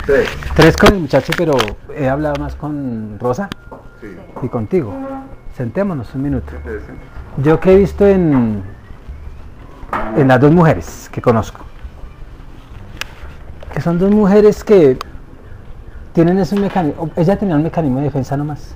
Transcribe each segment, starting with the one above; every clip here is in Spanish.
Tres. Tres con el muchacho, pero he hablado más con Rosa Sí. y contigo. Sentémonos un minuto. Interesante. Yo que he visto en las dos mujeres que conozco, que son dos mujeres que tienen ese mecanismo, ella tenía un mecanismo de defensa nomás,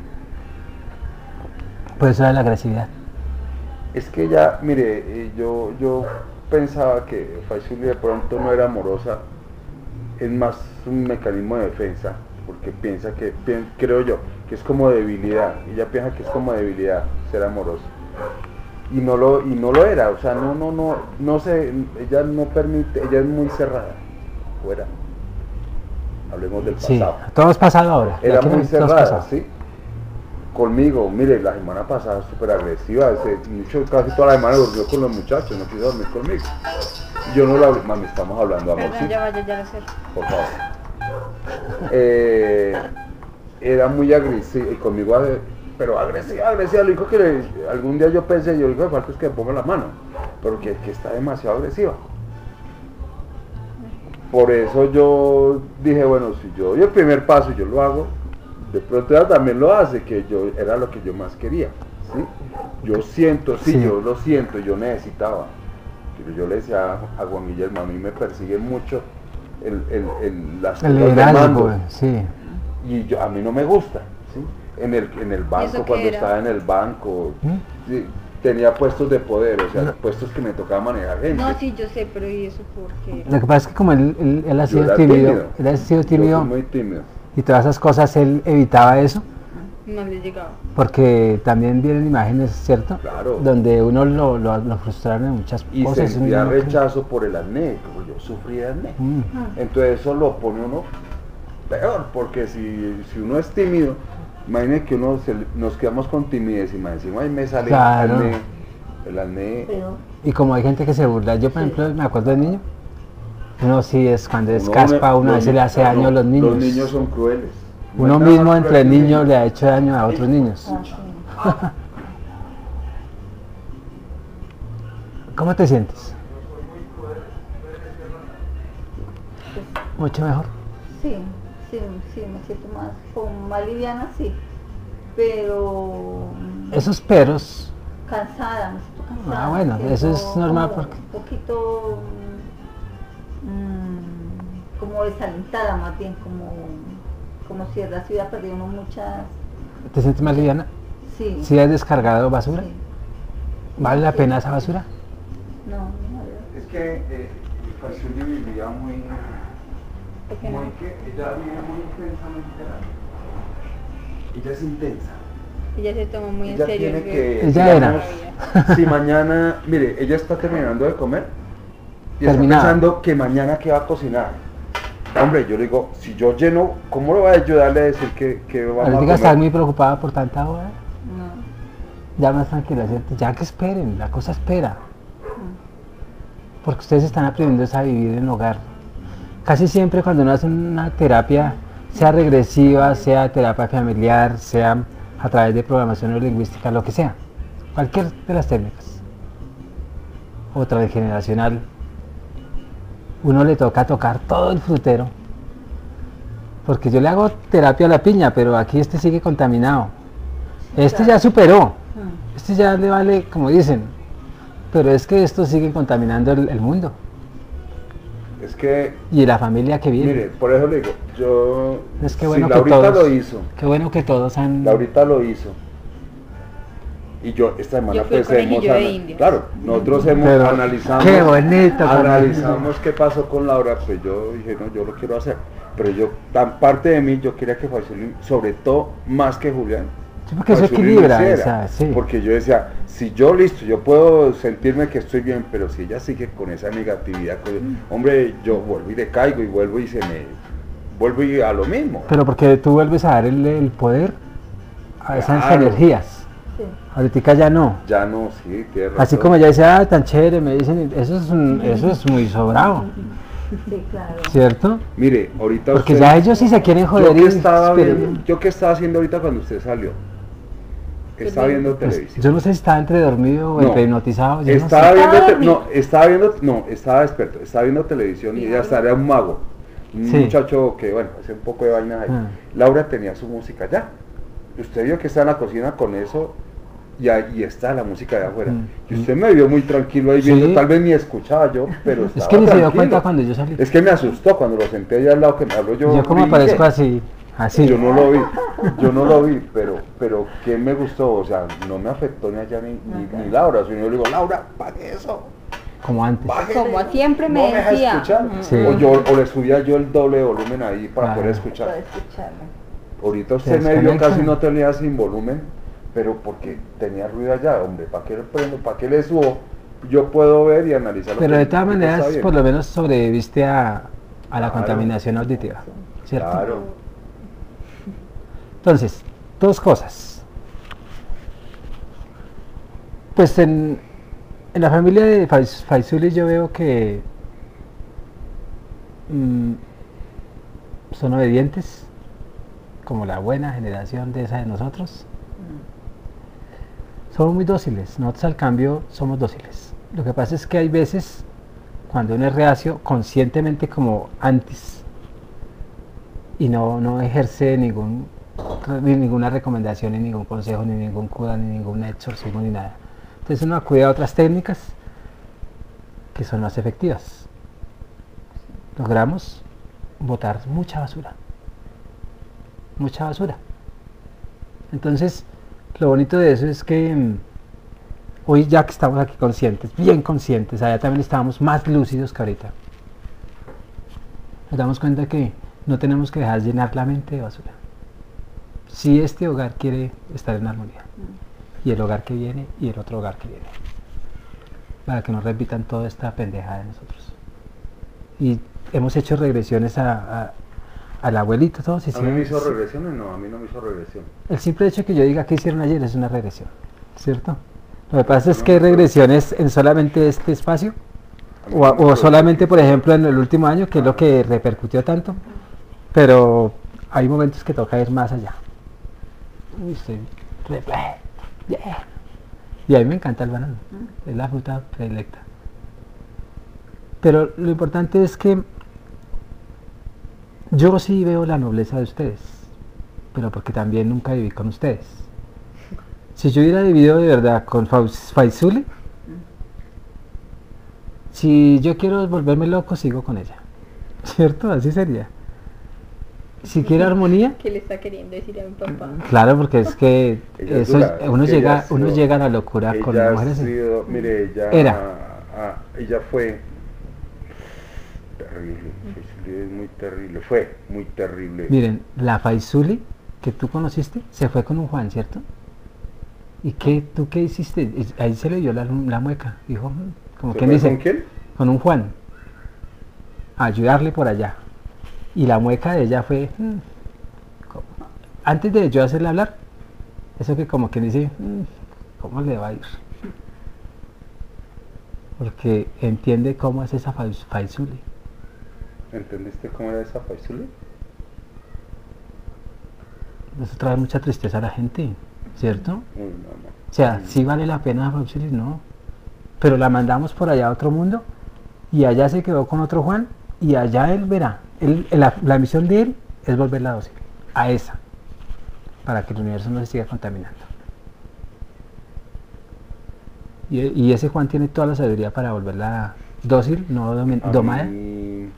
por eso era la agresividad. Es que ella, mire, yo pensaba que Faisuli de pronto no era amorosa, es más un mecanismo de defensa, porque piensa que, creo yo, que es como debilidad. Ella piensa que es como debilidad ser amorosa. Y no lo era, o sea, no sé, ella no permite, ella es muy cerrada, fuera. Hablemos del Sí, pasado. todo es pasado ahora. Era Aquí muy no es todo es cerrada, pasado. ¿sí? Conmigo, mire, la semana pasada súper agresiva, casi toda la semana durmió con los muchachos, no quiso dormir conmigo. Yo no la hablé, mami, estamos hablando, amor, Perdón, ¿sí? ya vaya, ya lo sé. Por favor. Era muy agresiva, y conmigo, pero agresiva, lo único que algún día yo pensé, yo digo, me falta es que me ponga la mano, pero que está demasiado agresiva. Por eso yo dije, bueno, si yo doy el primer paso, yo lo hago, de pronto ella también lo hace, que yo era lo que yo más quería, ¿sí? Yo siento, sí, yo lo siento, yo necesitaba. Pero yo le decía a Juan Guillermo, a mí me persigue mucho las El cosas de liderazgo, mando, sí. y a mí no me gusta, ¿sí? En el banco, eso qué cuando era? estaba en el banco, sí, tenía puestos de poder, o sea, puestos que me tocaba manejar gente. No, sí, yo sé, pero ¿y eso por qué? Lo que pasa es que como él ha Yo sido era tímido, él ha sido Yo tímido soy muy tímido. y todas esas cosas, él evitaba eso, No le llegaba. porque también vienen imágenes, ¿cierto? Claro. Donde uno lo frustraron en muchas Y cosas. sentía uno no cree. rechazo por el acné, como yo sufrí de acné. Mm. Entonces eso lo pone uno peor, porque si uno es tímido, imagínate que nos quedamos con timidez y más encima ahí me sale Claro. el acné. Y como hay gente que se burla, yo por ejemplo me acuerdo de niño, uno sí es cuando es Uno- caspa, uno a veces le hace daño a los niños. Los niños son crueles. No Uno hay nada mismo más entre cruel que un niños niño. le ha hecho daño a otros niños. ¿Cómo te sientes? Mucho mejor. Sí, me siento más liviana, sí, pero Esos peros, cansada, me siento cansada. Ah, bueno, me eso es siento normal como porque- un poquito como desalentada más bien, como si en la ciudad perdió uno muchas, ¿te sientes más liviana? sí. ¿Si has descargado basura? Sí. ¿Vale la pena esa basura? No, Es que Faisuli vivía muy ¿Por qué no? que ella vive muy intensamente la vida. Ella es intensa. Ella se tomó muy en Ella serio. tiene que, Ella era. digamos, si mañana, mire, ella está terminando de comer y Terminada. está pensando que mañana qué va a cocinar. Hombre, yo le digo, si yo lleno, ¿cómo le voy a ayudarle a decir que vamos a Ahorita comer? estás muy preocupada por tanta hora. no. Ya más tranquila, ¿cierto? Ya que esperen, la cosa espera. Porque ustedes están aprendiendo a vivir en el hogar. Casi siempre cuando uno hace una terapia, sea regresiva, sea terapia familiar, sea a través de programación neurolingüística, lo que sea, cualquier de las técnicas, o transgeneracional, uno le toca tocar todo el frutero. Porque yo le hago terapia a la piña, pero aquí este sigue contaminado. Este ya superó. Este ya le vale, como dicen, pero es que estos siguen contaminando el mundo Es que, y la familia que viene. mire, por eso le digo, yo, Es que bueno si que Laurita todos, lo hizo, qué bueno que todos han... Laurita lo hizo, y yo esta semana Yo fui el pues hemos, conejillo de Indias. claro, nosotros hemos Pero, analizado, qué bonito, analizamos qué pasó con Laura, pues yo dije, no, yo lo quiero hacer, pero yo, tan parte de mí, yo quería que Faisuli, sobre todo, más que Julián, Sí, porque eso Faisuli lo equilibra, hiciera, o sea, sí. porque yo decía, si yo listo, yo puedo sentirme que estoy bien, pero si ella sigue con esa negatividad, hombre, yo vuelvo y decaigo y vuelvo y vuelvo y a lo mismo. Pero porque tú vuelves a dar el poder a esas Claro. energías. Sí. Ahorita ya no. Ya no, sí, tienes Así razón. como ella dice, ah, tan chévere, me dicen, eso es muy sobrado, Sí, claro. ¿cierto? Mire, ahorita Porque usted- ya ellos sí se quieren joder yo y que estaba esperen. viendo, yo que estaba haciendo ahorita cuando usted salió, estaba viendo Pues, televisión. yo no sé si estaba entre dormido o No. entre hipnotizado. Yo Estaba no sé. viendo, Estaba estaba despierto, estaba viendo televisión y ella estaría un mago. un Sí. muchacho que, bueno, hace un poco de vainas ahí. Ah. Laura tenía su música allá. Usted vio que está en la cocina con eso y ahí está la música de afuera. Y usted me vio muy tranquilo ahí Sí. viendo, tal vez ni escuchaba yo, pero estaba Es que ni se dio tranquilo. cuenta cuando yo salí. Es que me asustó cuando lo senté allá al lado que me habló yo. Yo como brinqué. aparezco así, así. Yo no lo vi, pero que me gustó, o sea, no me afectó ni allá ni Laura, sino yo le digo, Laura, pague eso. Como antes. Bájele, Como siempre me no deja decía. escuchar. Sí. O le subía yo el doble de volumen ahí para Claro. poder Para escuchar. escucharme. Ahorita usted me desconecta. vio casi no tenía sin volumen, pero porque tenía ruido allá, hombre, ¿para qué le prendo? ¿Para qué le subo? Yo puedo ver y analizar lo Pero que de todas está maneras, bien. por lo menos sobreviviste a la Claro. contaminación auditiva, ¿cierto? Claro. Entonces, dos cosas. Pues en la familia de Faisuli yo veo que son obedientes, como la buena generación de esa de nosotros. Somos muy dóciles, nosotros al cambio somos dóciles. Lo que pasa es que hay veces, cuando uno es reacio, conscientemente como antes, y no ejerce ni ninguna recomendación, ni ningún consejo, ni ningún cura, ni ningún exorcismo, ni nada. Entonces uno acude a otras técnicas que son más efectivas. Logramos botar mucha basura. Mucha basura. Entonces, lo bonito de eso es que hoy ya que estamos aquí conscientes, bien conscientes, allá también estábamos más lúcidos que ahorita. Nos damos cuenta que no tenemos que dejar llenar la mente de basura. Si este hogar quiere estar en armonía, y el hogar que viene, y el otro hogar que viene, para que no repitan toda esta pendejada de nosotros. Y hemos hecho regresiones al abuelito, todos ¿A mí me hizo hicimos. regresiones? No, a mí no me hizo regresión. El simple hecho que yo diga qué hicieron ayer es una regresión, ¿cierto? Lo que pasa es No, que hay no, regresiones en solamente este espacio, A mí o, no me o hizo solamente, por regresión. ejemplo, en el último año, que es lo que repercutió tanto, pero hay momentos que toca ir más allá. Uy, estoy repleto, yeah. Y a mí me encanta el banano, es la fruta predilecta. Pero lo importante es que yo sí veo la nobleza de ustedes, pero porque también nunca viví con ustedes. Si yo hubiera vivido de verdad con Faisuli, si yo quiero volverme loco, sigo con ella. ¿Cierto? Así sería. Si quiero armonía, ¿Qué le está queriendo decir a mi papá? claro, porque es que Ella es eso, dura, es uno que llega, ella ha uno sido- llega a la locura con Ella ha mujeres. sido, mire, ella, ella fue terrible, es muy terrible, fue muy terrible. Miren, la Faisuli que tú conociste se fue con un Juan, ¿cierto? ¿Y qué, tú qué hiciste? Ahí se le dio la mueca, dijo, como ¿Se quien fue dice, con quién? con un Juan, a ayudarle por allá. Y la mueca de ella fue, antes de yo hacerle hablar, eso que como quien dice, ¿cómo le va a ir? Porque entiende cómo es esa Faisuli. ¿Entendiste cómo era esa Faisuli? Eso trae mucha tristeza a la gente, ¿cierto? Uy, no. O sea, sí vale la pena Faisuli, no. Pero la mandamos por allá a otro mundo y allá se quedó con otro Juan y allá él verá. La misión de él es volverla dócil a esa, para que el universo no se siga contaminando. Y ese Juan tiene toda la sabiduría para volverla dócil, no A domada. mí-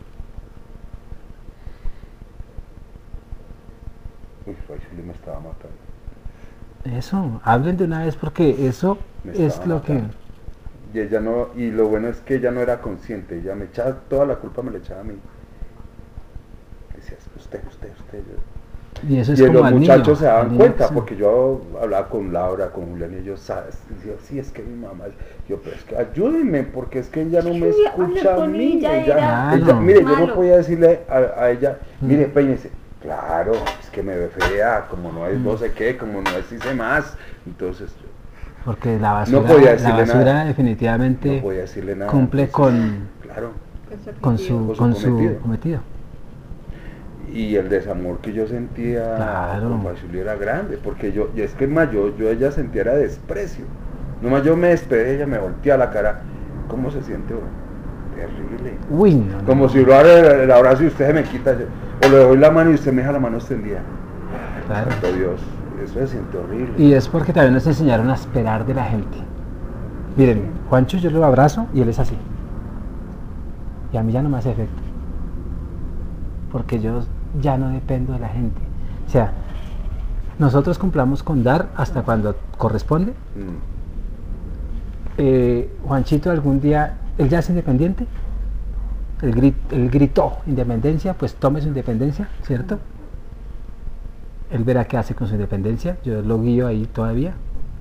Uy, Faisuli me estaba matando. Eso, hablen de una vez porque eso Me es estaba lo que... matando. Y ella no, y lo bueno es que ella no era consciente, ella me echaba toda la culpa, me la echaba a mí. Decía, usted. Y eso es Y como los al muchachos niño, se daban al niño, cuenta, sí. porque yo hablaba con Laura, con Julián, y ellos, ¿sabes? Decía, sí, es que mi mamá, yo, pero es que ayúdenme, porque es que ella no me Sí, escucha hablar a con mí. ella Ella, era Claro. mire, yo no malo. podía decirle a ella, mire, Mm. peínese. Claro, es que me ve fea, como no es no sé qué, como no es hice más. Entonces, Porque la basura, podía la decirle basura nada. definitivamente no podía decirle nada. cumple Entonces, Claro. con su cometido. Y el desamor que yo sentía Claro. con Faisuli era grande, porque yo, y es que más yo ella sentía era desprecio. Nomás yo me despedí, ella me volteaba la cara. ¿Cómo se siente uno? Terrible. Uy, no, Como no. si lo haga el abrazo y usted se me quita, o le doy la mano y usted me deja la mano extendida. Claro. Santo Dios, eso se siente horrible. Y es porque también nos enseñaron a esperar de la gente. Miren, Juancho yo lo abrazo y él es así. Y a mí ya no me hace efecto. Porque yo ya no dependo de la gente. O sea, nosotros cumplamos con dar hasta cuando corresponde. Juanchito algún día, él ya es independiente. Él gritó independencia, pues tome su independencia, ¿cierto? Él verá qué hace con su independencia, yo lo guío ahí todavía.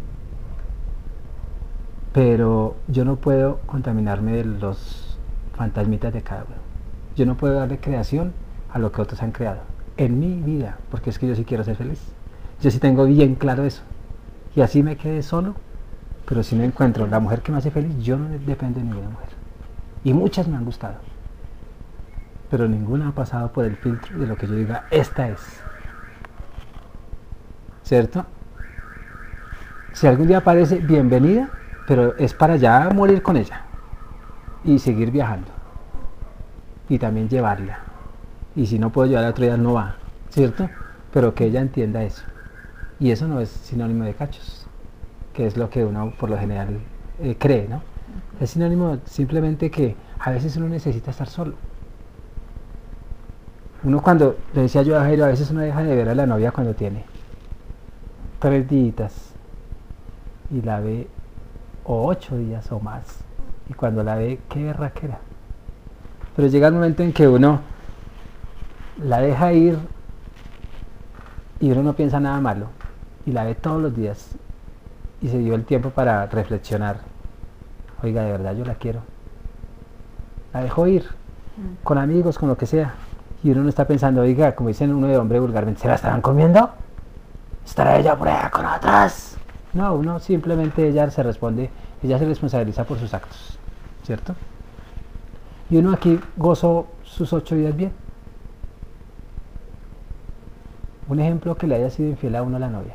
Pero yo no puedo contaminarme de los fantasmitas de cada uno. Yo no puedo darle creación a lo que otros han creado en mi vida, porque es que yo sí quiero ser feliz. Yo sí tengo bien claro eso. Y así me quedé solo, pero si no encuentro la mujer que me hace feliz, yo no dependo de ninguna mujer. Y muchas me han gustado, pero ninguna ha pasado por el filtro de lo que yo diga, esta es. ¿Cierto? Si algún día aparece, bienvenida, pero es para ya morir con ella y seguir viajando y también llevarla. Y si no puedo llevarla otro día, no va, ¿cierto? Pero que ella entienda eso. Y eso no es sinónimo de cachos, que es lo que uno por lo general cree, ¿no? Es sinónimo simplemente que a veces uno necesita estar solo. Uno cuando, le decía yo a Jairo, a veces uno deja de ver a la novia cuando tiene 3 días y la ve, o 8 días o más, y cuando la ve, qué berraquera. Pero llega el momento en que uno la deja ir y uno no piensa nada malo y la ve todos los días y se dio el tiempo para reflexionar, oiga, de verdad yo la quiero, la dejo ir con amigos, con lo que sea, y uno no está pensando, oiga, como dicen uno de hombre vulgarmente, ¿se la estarán comiendo? ¿Estará ella por allá con otras? No, uno simplemente ella se responde, ella se responsabiliza por sus actos, ¿cierto? Y uno aquí gozó sus 8 días bien. Un ejemplo que le haya sido infiel a uno a la novia,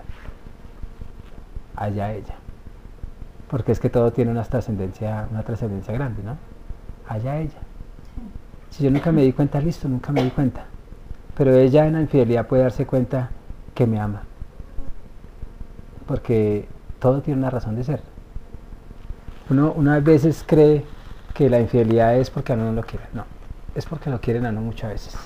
allá ella, porque es que todo tiene una trascendencia grande, ¿no? Allá ella. Si yo nunca me di cuenta, listo, nunca me di cuenta, pero ella en la infidelidad puede darse cuenta que me ama, porque todo tiene una razón de ser. Uno a veces cree que la infidelidad es porque a uno no lo quiere, no, es porque lo quieren a uno muchas veces.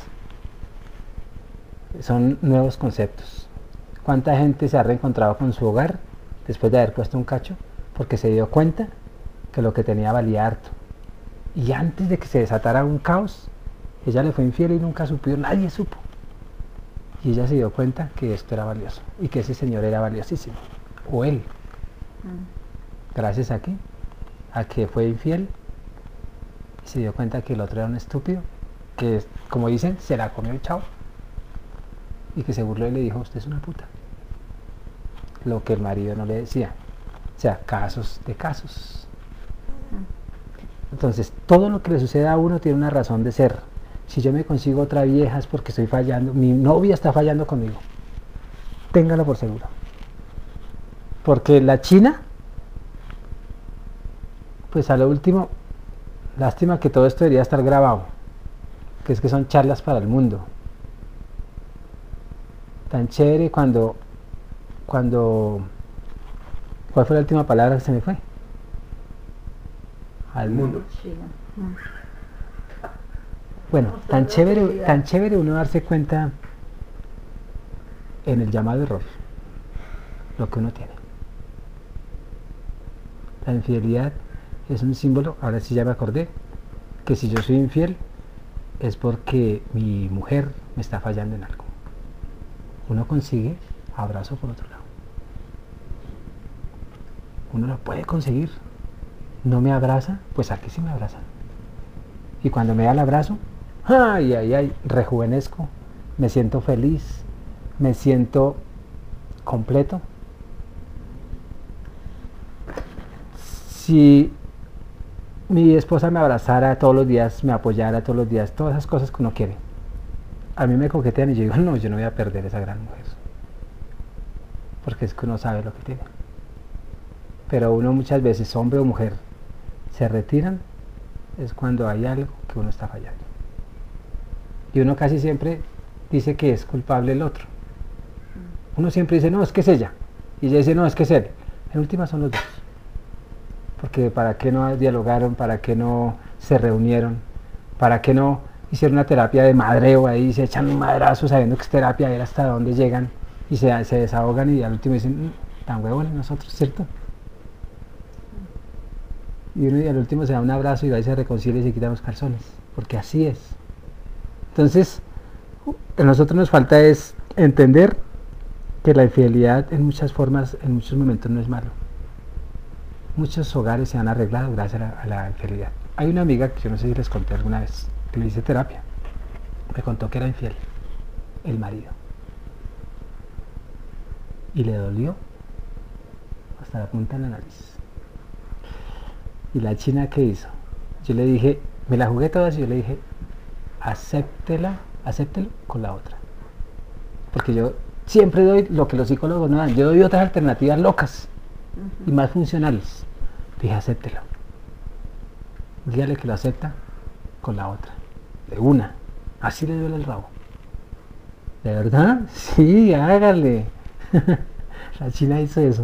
Son nuevos conceptos. ¿Cuánta gente se ha reencontrado con su hogar después de haber puesto un cacho? Porque se dio cuenta que lo que tenía valía harto. Y antes de que se desatara un caos, ella le fue infiel y nunca supo, nadie supo. Y ella se dio cuenta que esto era valioso y que ese señor era valiosísimo. O él. Gracias a qué? A que fue infiel y se dio cuenta que el otro era un estúpido, que como dicen, se la comió y chao. Y que se burló y le dijo, usted es una puta. Lo que el marido no le decía. O sea, casos de casos. Entonces, todo lo que le sucede a uno tiene una razón de ser. Si yo me consigo otra vieja es porque estoy fallando, mi novia está fallando conmigo. Téngalo por seguro. Porque la China, pues a lo último, lástima que todo esto debería estar grabado, que es que son charlas para el mundo. Tan chévere cuando, ¿cuál fue la última palabra que se me fue? Al mundo. Bueno, tan chévere uno darse cuenta en el llamado error, lo que uno tiene. La infidelidad es un símbolo, ahora sí ya me acordé, que si yo soy infiel es porque mi mujer me está fallando en algo. Uno consigue abrazo por otro lado. Uno lo puede conseguir. No me abraza, pues aquí sí me abrazan. Y cuando me da el abrazo, ay, ay, ay, rejuvenezco, me siento feliz, me siento completo. Si mi esposa me abrazara todos los días, me apoyara todos los días, todas esas cosas que uno quiere, a mí me coquetean y yo digo, no, yo no voy a perder esa gran mujer, porque es que uno sabe lo que tiene. Pero uno muchas veces, hombre o mujer, se retiran es cuando hay algo que uno está fallando. Y uno casi siempre dice que es culpable el otro. Uno siempre dice, no, es que es ella. Y ella dice, no, es que es él. En última son los dos. Porque ¿para qué no dialogaron? ¿Para qué no se reunieron? ¿Para qué no hicieron una terapia de madreo ahí? Se echan un madrazo sabiendo que es terapia, a ver hasta dónde llegan. Y se desahogan y al último dicen, tan huevones nosotros, ¿cierto? Y uno y al último se da un abrazo y va y se reconcilia y se quita los calzones. Porque así es. Entonces, a nosotros nos falta es entender que la infidelidad en muchas formas, en muchos momentos no es malo. Muchos hogares se han arreglado gracias a la infidelidad. Hay una amiga que yo no sé si les conté alguna vez, que le hice terapia, me contó que era infiel, el marido. Y le dolió hasta la punta de la nariz. ¿Y la china qué hizo? Yo le dije, me la jugué todas y yo le dije, acéptelo con la otra. Porque yo siempre doy lo que los psicólogos no dan, yo doy otras alternativas locas y más funcionales. Dije, acéptelo. Dígale que lo acepta con la otra. De una. Así le duele el rabo. ¿De verdad? Sí, hágale. La china hizo eso.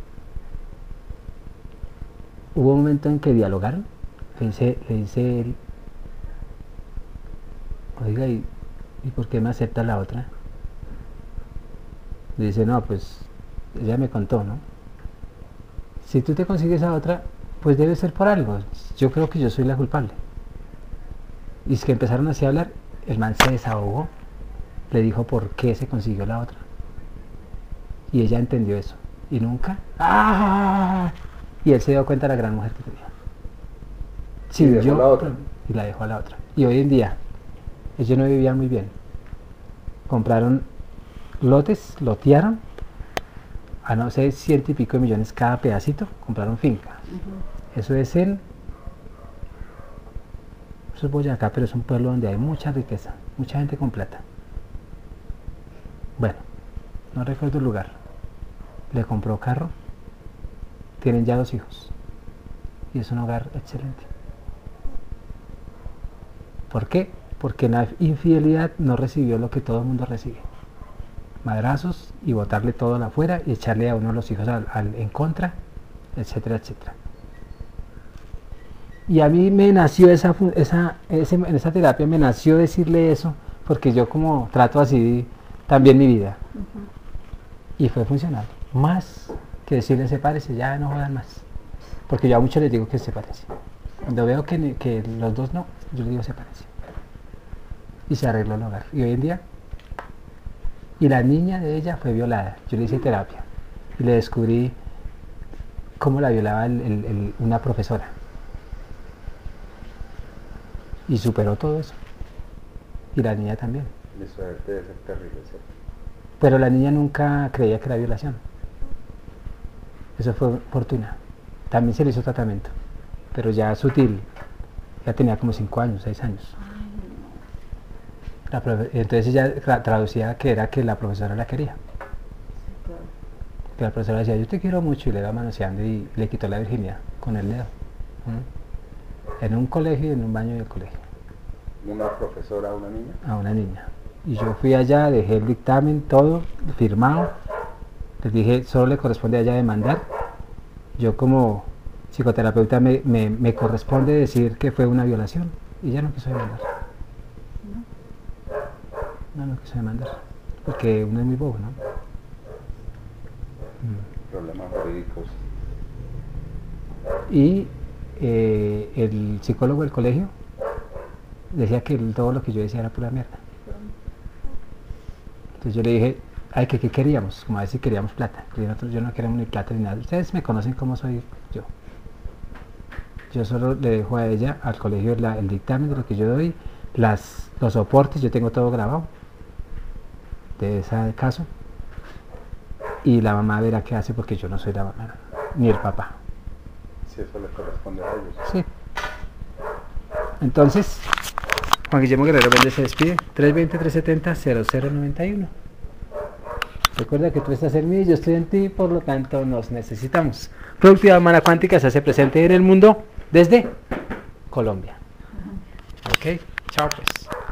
Hubo un momento en que dialogaron. Le dice él, oiga, ¿y por qué me acepta la otra? Le dice, no, pues ella me contó, ¿no? Si tú te consigues a otra, pues debe ser por algo. Yo creo que yo soy la culpable. Y es que empezaron así a hablar, el man se desahogó, le dijo por qué se consiguió la otra. Y ella entendió eso. Y nunca, ¡ah! Y él se dio cuenta de la gran mujer que tenía. Sí, y dejó la otra. Y la dejó a la otra. Y hoy en día, ellos no vivían muy bien. Compraron lotes, lotearon, a no sé, 100 y pico de millones cada pedacito, compraron fincas. Eso es eso es Boyacá, pero es un pueblo donde hay mucha riqueza, mucha gente con plata. Bueno, no recuerdo el lugar. Le compró carro, tienen ya 2 hijos y es un hogar excelente. ¿Por qué? Porque en la infidelidad no recibió lo que todo el mundo recibe: madrazos y botarle todo afuera y echarle a uno de los hijos en contra, etcétera, etcétera. Y a mí me nació en esa terapia me nació decirle eso, porque yo como trato así también mi vida. Y fue funcional. Más que decirle sepárese, ya no jodan más. Porque yo a muchos les digo que sepárese. Cuando veo que los dos no, yo les digo sepárese. Y se arregló el hogar. Y hoy en día, y la niña de ella fue violada. Yo le hice terapia y le descubrí cómo la violaba una profesora. Y superó todo eso. Y la niña también. Eso debe ser terrible, ¿cierto? Pero la niña nunca creía que era violación. Eso fue fortuna. También se le hizo tratamiento, pero ya sutil. Ya tenía como 5 años, 6 años. Entonces ella traducía que era que la profesora la quería. Que la profesora decía, yo te quiero mucho, y le iba manoseando y le quitó la virginidad con el dedo. En un colegio y en un baño del colegio. ¿Una profesora a una niña? A una niña. Y yo fui allá, dejé el dictamen, todo firmado. Les dije, solo le corresponde a ella demandar. Yo como psicoterapeuta me corresponde decir que fue una violación. Y ella no quiso demandar. No quiso demandar. Porque uno es muy bobo, ¿no? Problemas jurídicos. Y el psicólogo del colegio decía que todo lo que yo decía era pura mierda. Entonces yo le dije, ay, ¿qué queríamos? Como a ver si queríamos plata. Yo no queremos ni plata ni nada. Ustedes me conocen cómo soy yo. Yo solo le dejo a ella, al colegio, el dictamen de lo que yo doy, los soportes, yo tengo todo grabado de ese caso. Y la mamá verá qué hace, porque yo no soy la mamá, ni el papá. Si eso le corresponde a ellos. Sí. Entonces, Juan Guillermo Guerrero Méndez se despide. 320-370-0091. Recuerda que tú estás en mí y yo estoy en ti, por lo tanto nos necesitamos. Productividad Humana Cuántica se hace presente en el mundo desde Colombia. Ok, chao pues.